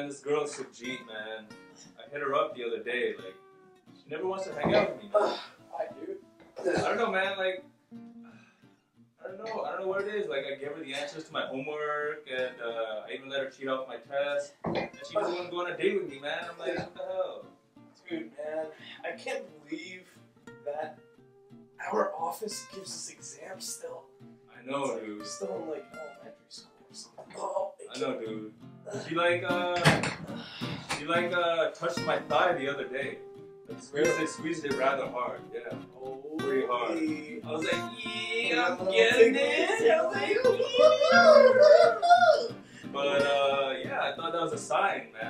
man, this girl's Sujit, man. I hit her up the other day, like, she never wants to hang out with me. I do. I don't know, man, like, I don't know what it is. Like, I gave her the answers to my homework, and I even let her cheat off my test, and she doesn't want to go on a date with me, man. I'm like, what the hell? Dude, man, I can't believe that our office gives us exams still. I know, dude. We're still in, like, elementary school or something. Oh, I know, dude. She touched my thigh the other day. Squeezed it rather hard, yeah. Oh, pretty hard. I was like, yeah, I'm getting getting it. I'm like, but yeah, I thought that was a sign, man.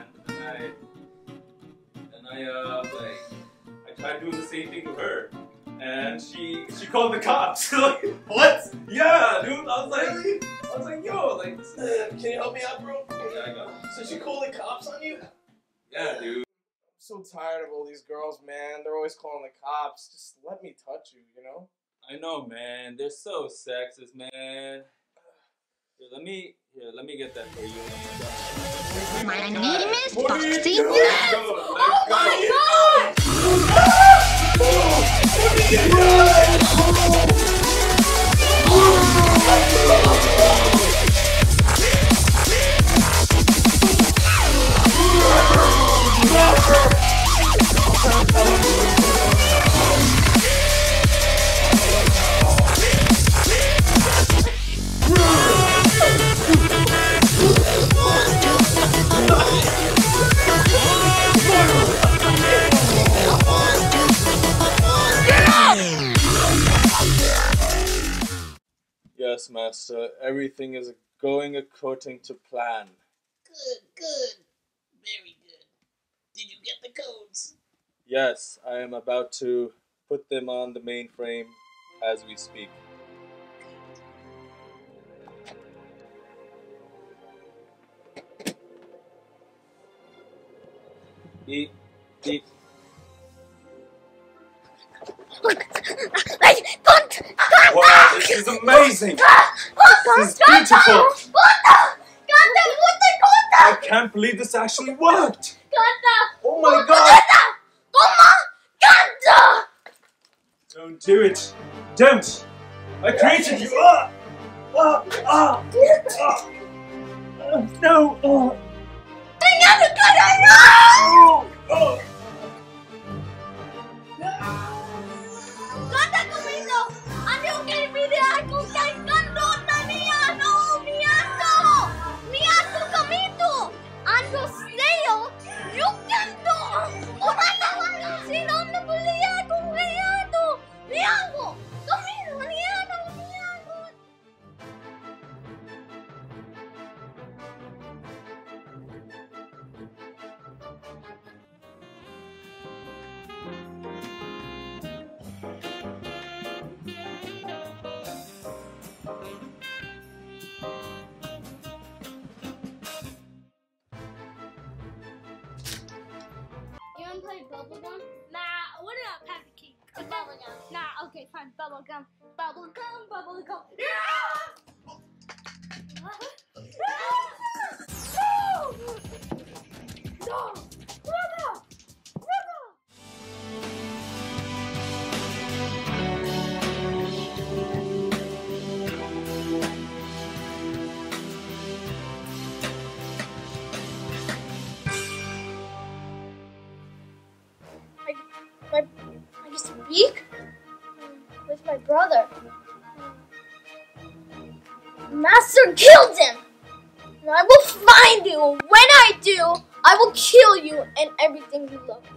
And I tried doing the same thing to her, and she called the cops. Like, what? Yeah, dude. I was like, yo, like, can you help me out, bro? Yeah, I got it. So she called the cops on you? Yeah, dude. I'm so tired of all these girls, man. They're always calling the cops. Just let me touch you, you know? I know, man. They're so sexist, man. Here, let me get that for you. My name is Foxy. Oh my Yes, Master. Everything is going according to plan. Good. Very good. Did you get the codes? Yes, I am about to put them on the mainframe as we speak. Beep, beep. Wow, this is amazing! This is beautiful! I can't believe this actually worked! Oh my god! Don't do it! Don't! I created you! No! You wanna play bubblegum? Nah, what about patty cake? Bubblegum. Nah, okay, fine. Bubblegum. Bubblegum. Yeah! No! Brother! I just speak with my brother. Master killed him! And I will find you. When I do, I will kill you and everything you love.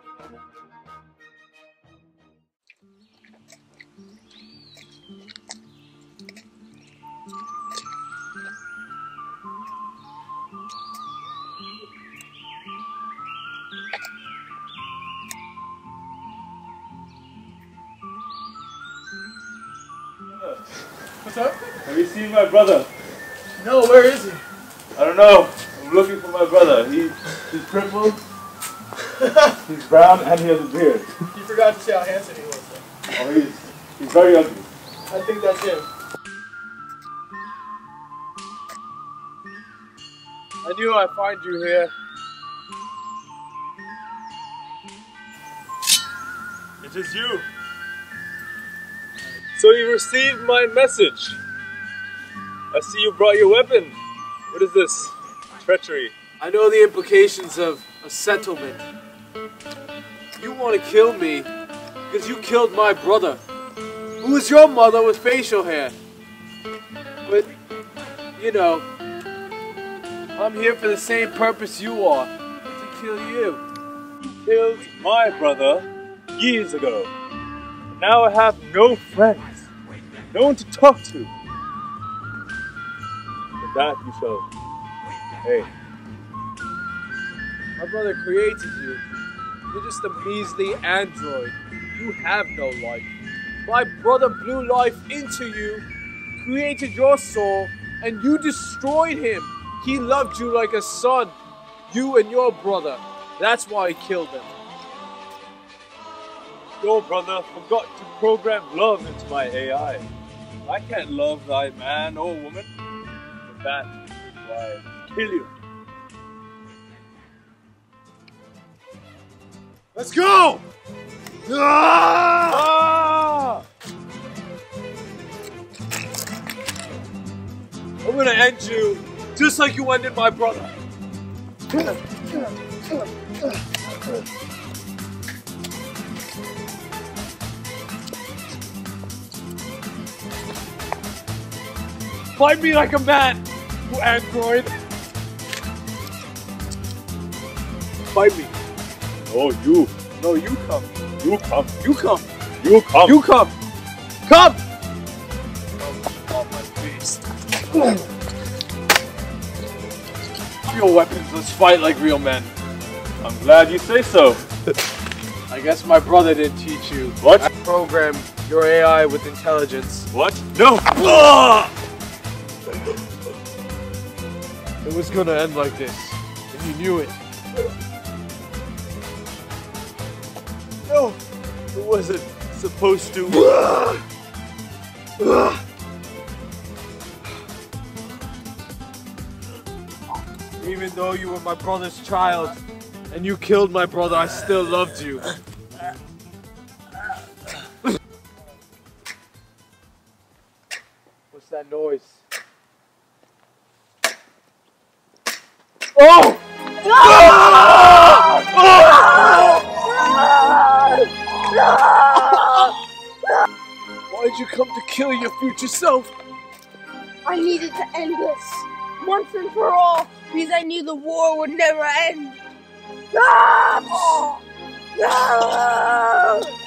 What's up? Have you seen my brother? No, where is he? I don't know. I'm looking for my brother. He's crippled, he's brown, and he has a beard. You forgot to say how handsome he was, though. Oh, he's very ugly. I think that's him. I knew I'd find you here. It is you. So you received my message. I see you brought your weapon. What is this? Treachery. I know the implications of a settlement. You want to kill me because you killed my brother, who is your mother with facial hair. But, you know, I'm here for the same purpose you are, to kill you. You killed my brother years ago. Now I have no friends, no one to talk to. For that you shall pay. My brother created you. You're just a measly android. You have no life. My brother blew life into you, created your soul, and you destroyed him. He loved you like a son. You and your brother. That's why he killed him. Your brother forgot to program love into my AI. I can't love thy man or woman. For that is why I kill you. Let's go! Ah! I'm gonna end you just like you ended my brother. Fight me like a man, you android. Fight me. Oh, you. No, you come. You come. You come. You come. You come. Come! Oh, my face. Your weapons, let's fight like real men. I'm glad you say so. I guess my brother didn't teach you. What? I programmed your AI with intelligence. What? No! Ah! It was gonna end like this, and you knew it. No! It wasn't supposed to. Even though you were my brother's child, and you killed my brother, I still loved you. What's that noise? Oh! Why'd you come to kill your future self? I needed to end this once and for all because I knew the war would never end. No! No!